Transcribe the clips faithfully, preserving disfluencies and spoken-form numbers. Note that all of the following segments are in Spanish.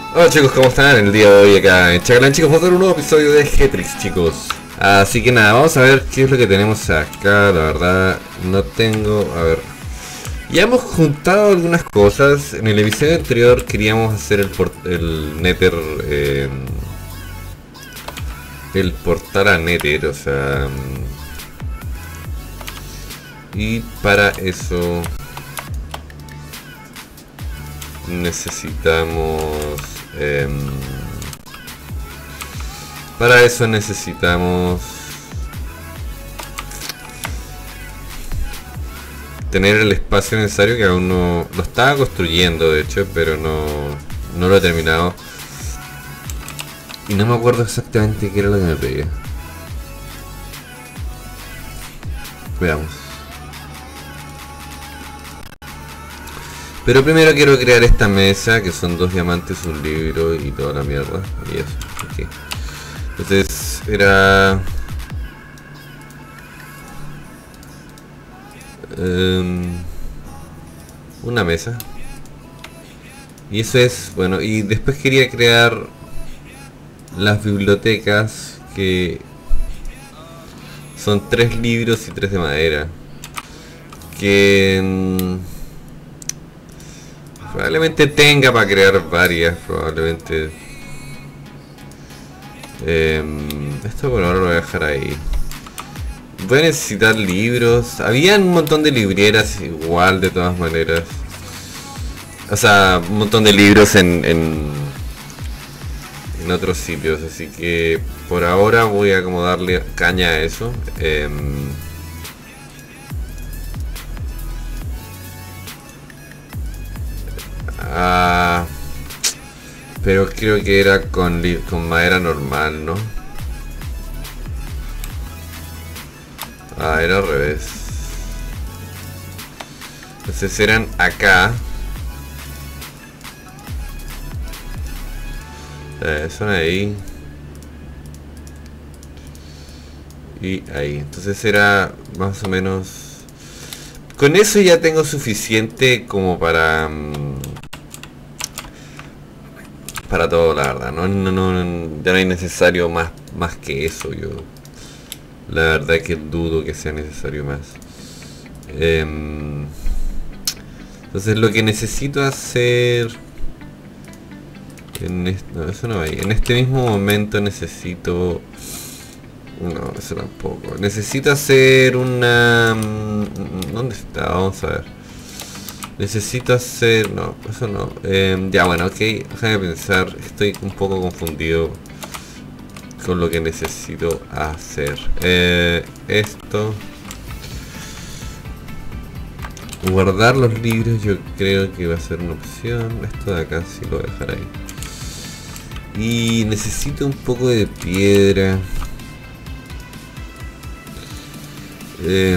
Hola chicos, ¿cómo están? El día de hoy acá en Chacalán, chicos, vamos a ver un nuevo episodio de hetixx, chicos. Así que nada, vamos a ver qué es lo que tenemos acá. La verdad, no tengo... A ver... Ya hemos juntado algunas cosas. En el episodio anterior queríamos hacer el, port el Nether... Eh, el portal a Nether, o sea... Y para eso... necesitamos... Eh, para eso necesitamos tener el espacio necesario, que aún no lo estaba construyendo de hecho, pero no, no lo he terminado y no me acuerdo exactamente qué era lo que me pedía. Veamos. Pero primero quiero crear esta mesa, que son dos diamantes, un libro y toda la mierda. Y eso, okay. Entonces era... Um, una mesa. Y eso es, bueno, y después quería crear las bibliotecas, que son tres libros y tres de madera. Que... Um, probablemente tenga para crear varias, probablemente. Eh, esto por ahora lo voy a dejar ahí. Voy a necesitar libros. Había un montón de libreras igual, de todas maneras. O sea, un montón de libros en, en, en otros sitios. Así que por ahora voy a como darle caña a eso. Eh, Ah, pero creo que era con, con madera normal, ¿no? Ah, era al revés. Entonces eran acá. Eh, son ahí. Y ahí. Entonces era más o menos... Con eso ya tengo suficiente como para... Um, para todo, la verdad. No, no, no, ya no hay necesario más, más que eso. Yo la verdad que dudo que sea necesario más. Eh, entonces lo que necesito hacer en este, no, eso no va ahí. En este mismo momento necesito... No, eso tampoco. Necesito hacer una... ¿Dónde está? Vamos a ver. Necesito hacer... No, eso no. Eh, ya, bueno, ok. Déjame pensar. Estoy un poco confundido con lo que necesito hacer. Eh, esto... Guardar los libros yo creo que va a ser una opción. Esto de acá sí lo voy a dejar ahí. Y necesito un poco de piedra. Eh,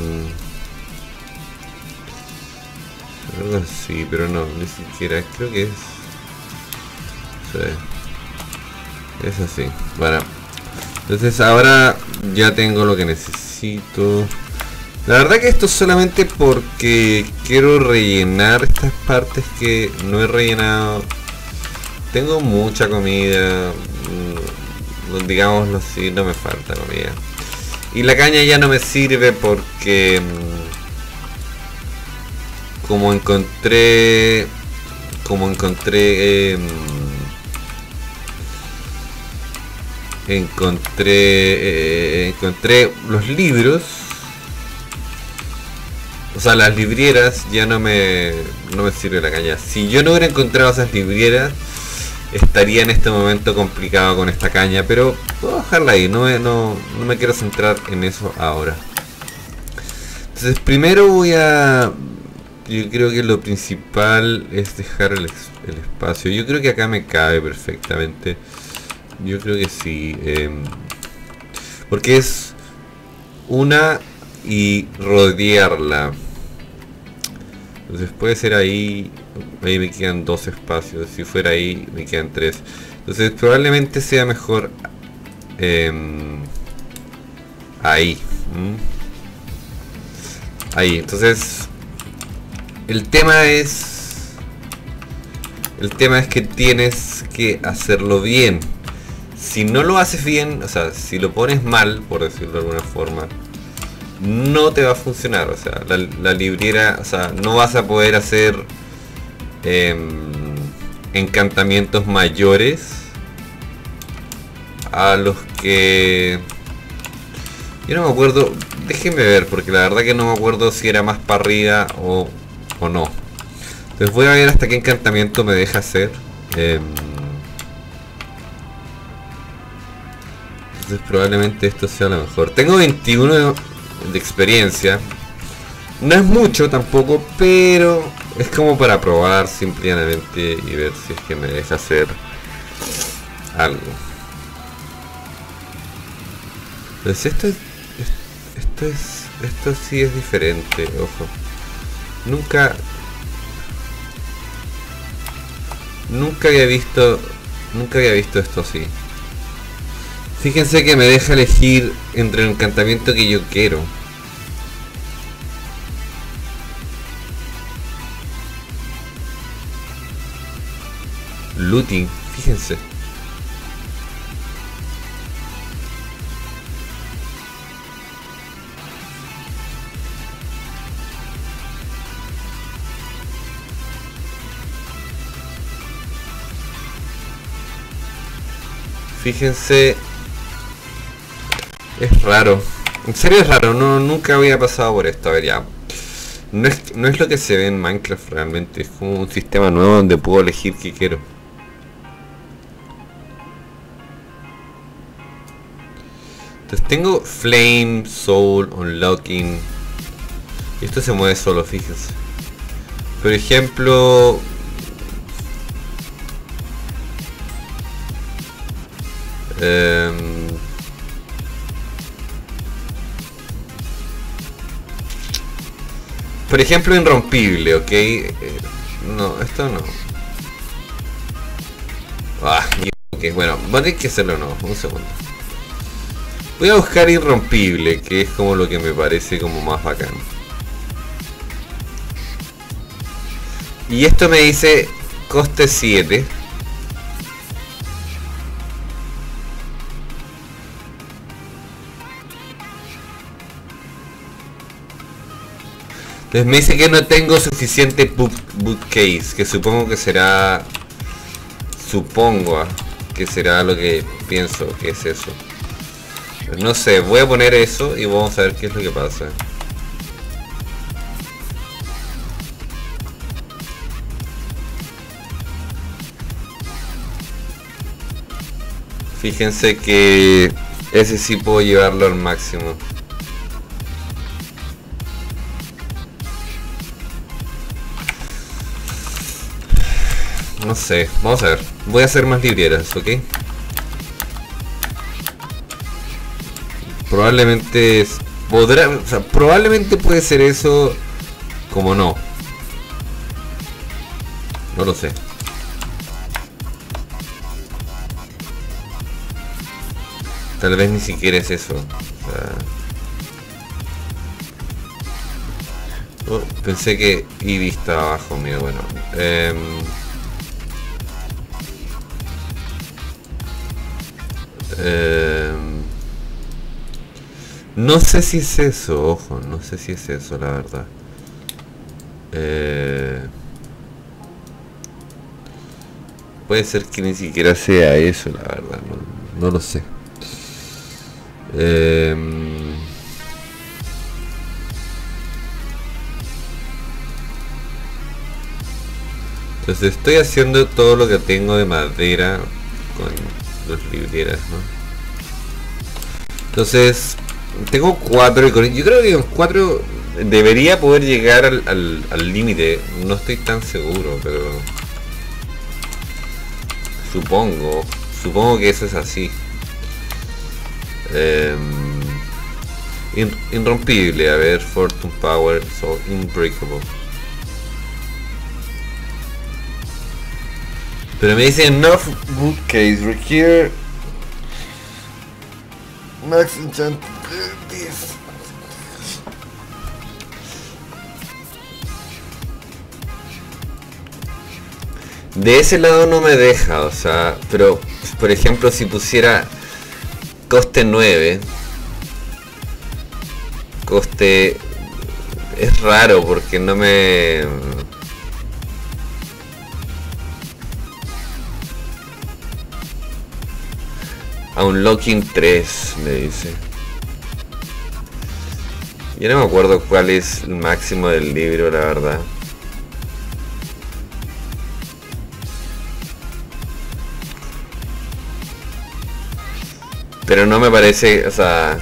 algo así, pero no, ni siquiera, creo que es... Sí, es así. Bueno, entonces ahora ya tengo lo que necesito. La verdad que esto es solamente porque quiero rellenar estas partes que no he rellenado. Tengo mucha comida, digámoslo así, no me falta comida. Y la caña ya no me sirve porque... Como encontré... Como encontré... Eh, encontré... Eh, encontré los libros. O sea, las libreras ya no me... No me sirve la caña. Si yo no hubiera encontrado esas libreras, estaría en este momento complicado con esta caña. Pero puedo dejarla ahí. No me, no, no me quiero centrar en eso ahora. Entonces primero voy a... Yo creo que lo principal es dejar el, el espacio. Yo creo que acá me cabe perfectamente. Yo creo que sí. Eh, porque es una y rodearla. Entonces puede ser ahí. Ahí me quedan dos espacios. Si fuera ahí me quedan tres. Entonces probablemente sea mejor eh, ahí. ¿Mm? Ahí. Entonces... El tema es El tema es que tienes que hacerlo bien. Si no lo haces bien, o sea, si lo pones mal, por decirlo de alguna forma, no te va a funcionar. O sea, la, la libriera, o sea, no vas a poder hacer eh, encantamientos mayores a los que... Yo no me acuerdo, déjenme ver, porque la verdad que no me acuerdo si era más para arriba o, o no. Entonces voy a ver hasta qué encantamiento me deja hacer. Eh, entonces probablemente esto sea lo mejor. Tengo veintiuno de, de experiencia. No es mucho tampoco, pero es como para probar simplemente y ver si es que me deja hacer algo. Entonces esto es, esto es, esto sí es diferente, ojo. Nunca, nunca había visto, nunca había visto esto así. Fíjense que me deja elegir entre el encantamiento que yo quiero. Looting, fíjense. Fíjense, es raro, en serio es raro, no, nunca había pasado por esto. A ver, ya, no es, no es lo que se ve en Minecraft realmente, es como un sistema nuevo donde puedo elegir qué quiero. Entonces tengo Flame, Soul, Unlocking, y esto se mueve solo, fíjense. Por ejemplo... Um, por ejemplo, irrompible, ok. Eh, no, esto no. Ah, ok, bueno, voy a tener que hacerlo, no. Un segundo. Voy a buscar irrompible, que es como lo que me parece como más bacán. Y esto me dice coste siete. Entonces me dice que no tengo suficiente boot, bootcase, que supongo que será... Supongo que será lo que pienso que es eso. Pero no sé, voy a poner eso y vamos a ver qué es lo que pasa. Fíjense que ese sí puedo llevarlo al máximo. No sé, vamos a ver. Voy a hacer más libreras, ¿ok? Probablemente es, podrá, o sea, probablemente puede ser eso, como no. No lo sé. Tal vez ni siquiera es eso. O sea, oh, pensé que Eevee estaba abajo, mira, bueno. Eh, eh, no sé si es eso, ojo, no sé si es eso, la verdad. Eh, puede ser que ni siquiera sea eso, la verdad, no, no lo sé. Eh, entonces estoy haciendo todo lo que tengo de madera con los libreras, ¿no? Entonces tengo cuatro y con, yo creo que con cuatro debería poder llegar al, al, al límite. No estoy tan seguro, pero supongo supongo que eso es así. Eh, in, irrompible, a ver, Fortune Power, so Unbreakable. Pero me dice enough bookcase require max enchant. De ese lado no me deja, o sea, pero por ejemplo si pusiera coste nueve, coste es raro porque no me... Unlocking tres me dice. Yo no me acuerdo cuál es el máximo del libro, la verdad. Pero no me parece, o sea...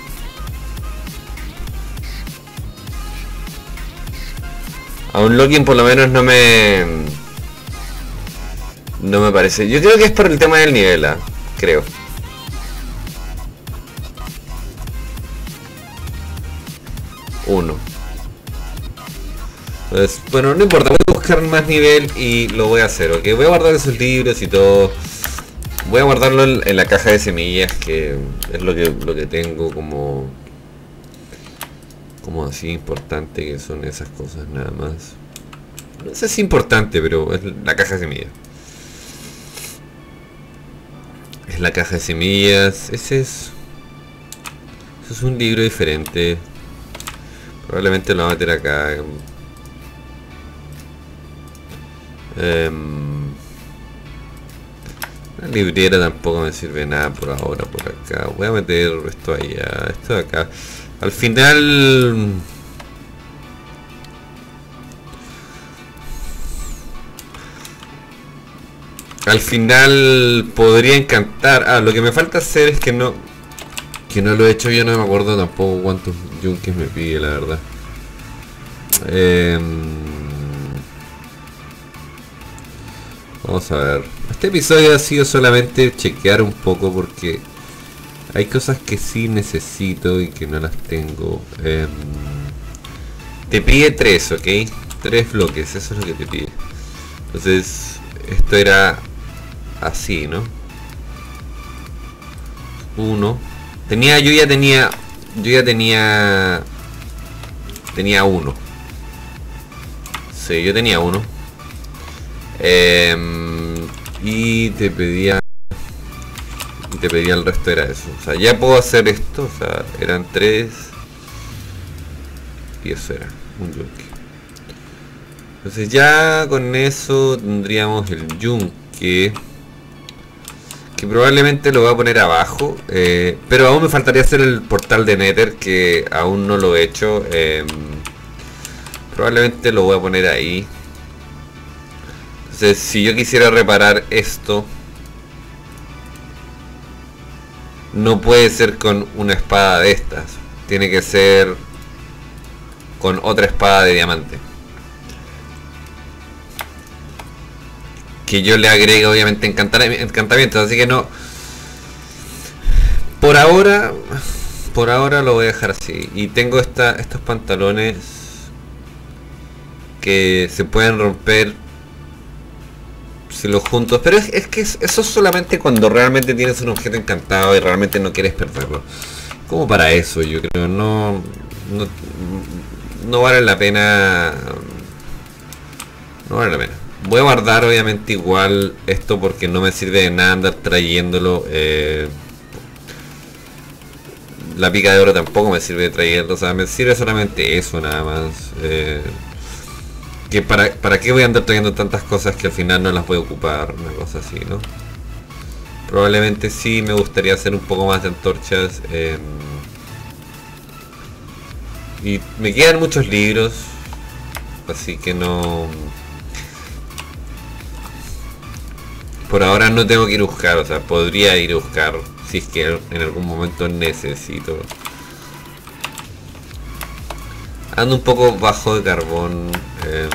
A un login por lo menos no me... No me parece. Yo creo que es por el tema del nivel, ¿eh? Creo. Uno. Entonces, bueno, no importa, voy a buscar más nivel y lo voy a hacer, ¿ok? Voy a guardar esos libros y todo. Voy a guardarlo en, en la caja de semillas, que es lo que, lo que tengo como... Como así importante, que son esas cosas nada más. No sé si es importante, pero es la caja de semillas. Es la caja de semillas. Ese es... Ese es un libro diferente. Probablemente lo voy a meter acá. Um, la librera tampoco me sirve nada por ahora por acá. Voy a meter esto allá, esto de acá. Al final... Al final podría encantar. Ah, lo que me falta hacer es que no... Que no lo he hecho, yo no me acuerdo tampoco cuántos yunques me pide, la verdad. Eh, vamos a ver. Este episodio ha sido solamente chequear un poco porque hay cosas que sí necesito y que no las tengo. Eh, te pide tres, ¿ok? Tres bloques, eso es lo que te pide. Entonces, esto era así, ¿no? Uno. Tenía, yo ya tenía, yo ya tenía, tenía uno. Sí, yo tenía uno. Eh, y te pedía, y te pedía el resto, era eso. O sea, ya puedo hacer esto, o sea, eran tres. Y eso era, un yunque. Entonces ya con eso tendríamos el yunque. Que probablemente lo voy a poner abajo, eh, pero aún me faltaría hacer el portal de Nether, que aún no lo he hecho. eh, Probablemente lo voy a poner ahí. Entonces si yo quisiera reparar esto, no puede ser con una espada de estas, tiene que ser con otra espada de diamante, que yo le agregue obviamente encantamientos, así que no, por ahora por ahora lo voy a dejar así. Y tengo esta, estos pantalones que se pueden romper si los juntos, pero es, es que eso es solamente cuando realmente tienes un objeto encantado y realmente no quieres perderlo. Como para eso yo creo, no no, no vale la pena, no vale la pena. Voy a guardar obviamente igual esto porque no me sirve de nada andar trayéndolo. Eh, la pica de oro tampoco me sirve de trayendo, o sea, me sirve solamente eso nada más. Eh, que para, para qué voy a andar trayendo tantas cosas que al final no las voy a ocupar, una cosa así, ¿no? Probablemente sí me gustaría hacer un poco más de antorchas. Eh, y me quedan muchos libros, así que no... Por ahora no tengo que ir a buscar, o sea, podría ir a buscar si es que en algún momento necesito. Ando un poco bajo de carbón. Eh,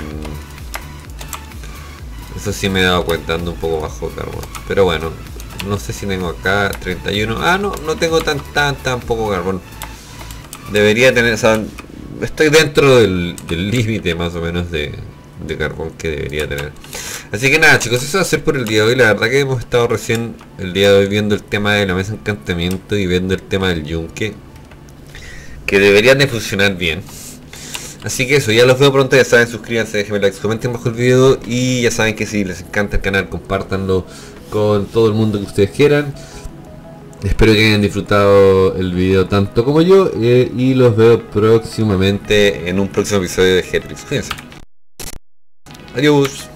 eso sí me he dado cuenta, ando un poco bajo de carbón. Pero bueno, no sé si tengo acá treinta y uno. Ah, no, no tengo tan tan tan poco carbón. Debería tener, o sea, estoy dentro del límite más o menos de, de carbón que debería tener. Así que nada chicos, eso va a ser por el día de hoy. La verdad que hemos estado recién el día de hoy viendo el tema de la mesa de encantamiento y viendo el tema del yunque, que deberían de funcionar bien. Así que eso, ya los veo pronto, ya saben, suscríbanse, déjenme like, comenten bajo el video y ya saben que si les encanta el canal, compártanlo con todo el mundo que ustedes quieran. Espero que hayan disfrutado el video tanto como yo eh, y los veo próximamente en un próximo episodio de hetixx. Cuídense. Adiós.